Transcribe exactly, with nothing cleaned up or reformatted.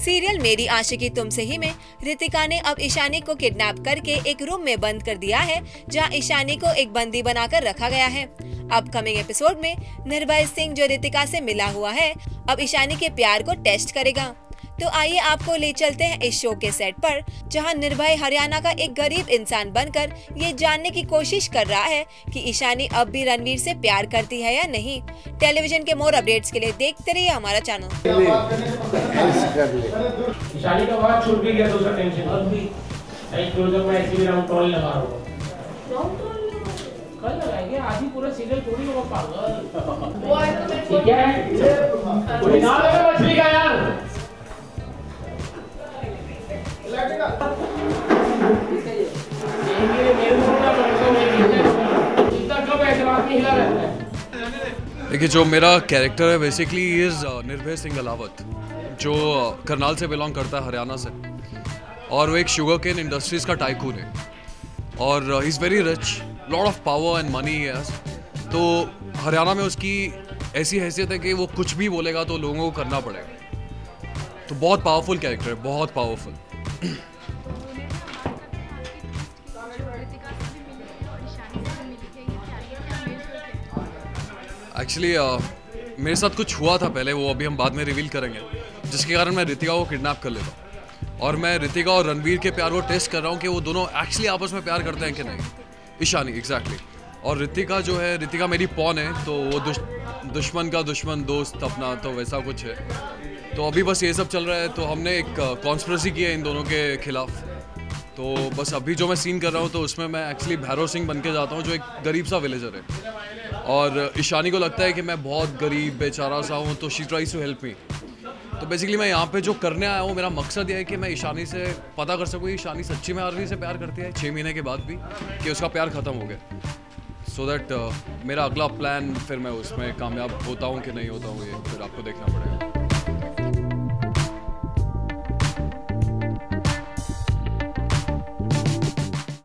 Serial मेरी आशिकी तुमसे ही में रितिका ने अब ईशानी को किडनैप करके एक रूम में बंद कर दिया है, जहां ईशानी को एक बंदी बनाकर रखा गया है। अपकमिंग एपिसोड में निर्भय सिंह जो रितिका से मिला हुआ है, अब ईशानी के प्यार को टेस्ट करेगा। तो आइए आपको ले चलते हैं इस शो के सेट पर, जहां निर्भय हरियाणा का एक गरीब इंसान बनकर ये जानने की कोशिश कर रहा है कि ईशानी अब भी रणवीर से प्यार करती है या नहीं। टेलीविजन के मोर अपडेट्स के लिए देखते रहिए हमारा चैनल। ईशानी का बात छूट भी गया, दूसरा टेंशन अब भी एक क्लोजअप में ऐसे भी राउंड टॉल लगा रहा हूं। राउंड टॉल कल लगाएंगे, आज ही पूरा सीरियल थोड़ी होगा पागल। वो है तो ठीक है, कोई ना लगा मछली का यार। देखिए, जो मेरा कैरेक्टर है बेसिकली इज निर्भय सिंह अलावत, जो करनाल से बिलोंग करता है, हरियाणा से, और वो एक शुगर केन इंडस्ट्रीज का टाइकून है और he is very rich, lot of power and money has. तो हरियाणा में उसकी ऐसी हैसियत है कि वो कुछ भी बोलेगा तो लोगों को करना पड़ेगा। तो बहुत पावरफुल कैरेक्टर है, बहुत पावरफुल। एक्चुअली uh, मेरे साथ कुछ हुआ था पहले, वो अभी हम बाद में रिवील करेंगे, जिसके कारण मैं रितिका को किडनैप कर लेता हूँ और मैं रितिका और रणवीर के प्यार को टेस्ट कर रहा हूँ कि वो दोनों एक्चुअली आपस में प्यार करते हैं कि नहीं। Ishani exactly exactly. और रितिका जो है, रितिका मेरी पॉन है, तो वो दुश, दुश्मन का दुश्मन दोस्त अपना, तो वैसा कुछ है। तो अभी बस ये सब चल रहा है। तो हमने एक कॉन्स्पिरेसी की है इन दोनों के खिलाफ। तो बस अभी जो मैं सीन कर रहा हूँ, तो उसमें मैं एक्चुअली भैरव सिंह बन के जाता हूँ, जो एक गरीब सा विलेजर है, और ईशानी को लगता है कि मैं बहुत गरीब बेचारा सा हूँ, तो she tries to help me. तो बेसिकली मैं यहाँ पे जो करने आया हूँ, मेरा मकसद ये है कि मैं ईशानी से पता कर सकूँ ईशानी सच्ची में आरवी से प्यार करती है छः महीने के बाद भी, कि उसका प्यार ख़त्म हो गया। सो दैट uh, मेरा अगला प्लान, फिर मैं उसमें कामयाब होता हूँ कि नहीं होता हूँ, ये फिर आपको देखना पड़ेगा।